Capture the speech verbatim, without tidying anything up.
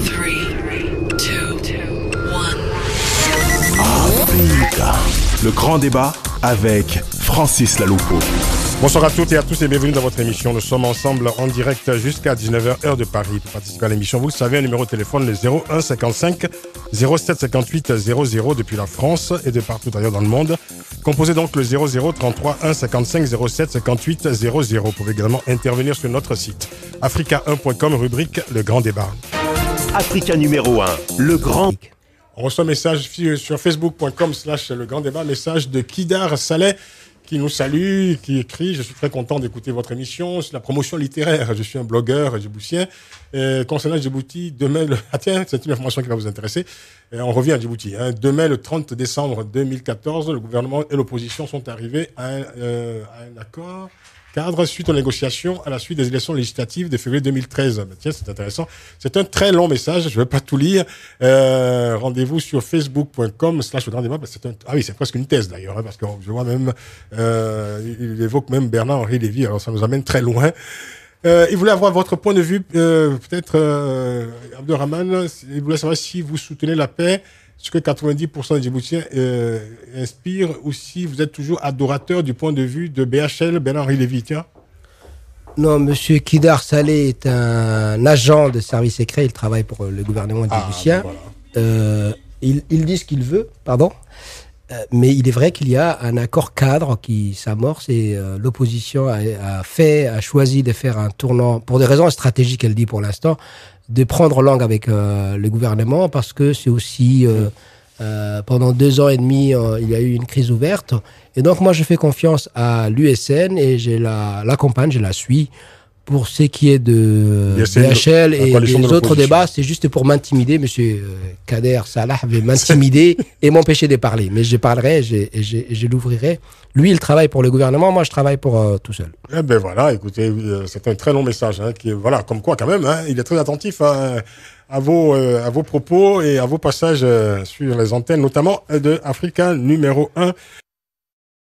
Africa. Le grand débat avec Francis Laloupo. Bonsoir à toutes et à tous et bienvenue dans votre émission. Nous sommes ensemble en direct jusqu'à dix-neuf heures heure de Paris. Pour participer à l'émission, vous le savez, un numéro de téléphone, le zéro un cinquante-cinq zéro sept cinquante-huit zéro zéro depuis la France et de partout ailleurs dans le monde. Composez donc le zéro zéro trente-trois un cinquante-cinq zéro sept cinquante-huit zéro zéro. Vous pouvez également intervenir sur notre site africa un point com, rubrique Le Grand Débat. Africa numéro un, le grand... On reçoit un message sur facebook point com slash le grand débat, message de Kidar Saleh qui nous salue, qui écrit: je suis très content d'écouter votre émission sur la promotion littéraire. Je suis un blogueur djiboutien. Et concernant Djibouti, demain, le... ah tiens, c'est une information qui va vous intéresser. Et on revient à Djibouti. Hein. Demain, le trente décembre deux mille quatorze, le gouvernement et l'opposition sont arrivés à un, euh, à un accord cadre suite aux négociations à la suite des élections législatives de février deux mille treize. Ben tiens, c'est intéressant. C'est un très long message, je ne vais pas tout lire. Euh, rendez-vous sur facebook point com slash le grand débat. Ben c'est un... Ah oui, c'est presque une thèse d'ailleurs, hein, parce que je vois même, euh, il évoque même Bernard-Henri Lévy, alors ça nous amène très loin. Euh, il voulait avoir votre point de vue, euh, peut-être, euh, Abdelrahman, il voulait savoir si vous soutenez la paix, ce que quatre-vingt-dix pour cent des Djiboutiens euh, inspirent, ou si vous êtes toujours adorateur du point de vue de B H L, Bernard-Henri Lévy, tiens. Non, monsieur Kidar Saleh est un agent de service secret, il travaille pour le gouvernement djiboutien. Ah, voilà. euh, il, il dit ce qu'il veut, pardon, euh, mais il est vrai qu'il y a un accord cadre qui s'amorce et euh, l'opposition a, a fait, a choisi de faire un tournant, pour des raisons stratégiques, elle dit pour l'instant, de prendre langue avec euh, le gouvernement, parce que c'est aussi, euh, euh, pendant deux ans et demi, euh, il y a eu une crise ouverte. Et donc, moi, je fais confiance à l'U S N et je la, l'accompagne, je la suis. Pour ce qui est de B H L et des de autres débats, c'est juste pour m'intimider. Monsieur Kader Salah veut m'intimider et m'empêcher de parler. Mais je parlerai et je, et je, et je l'ouvrirai. Lui, il travaille pour le gouvernement, moi, je travaille pour euh, tout seul. Eh ben voilà, écoutez, euh, c'est un très long message. Hein, qui, voilà, comme quoi, quand même, hein, il est très attentif à, à, vos, euh, à vos propos et à vos passages euh, sur les antennes, notamment de Africa numéro un.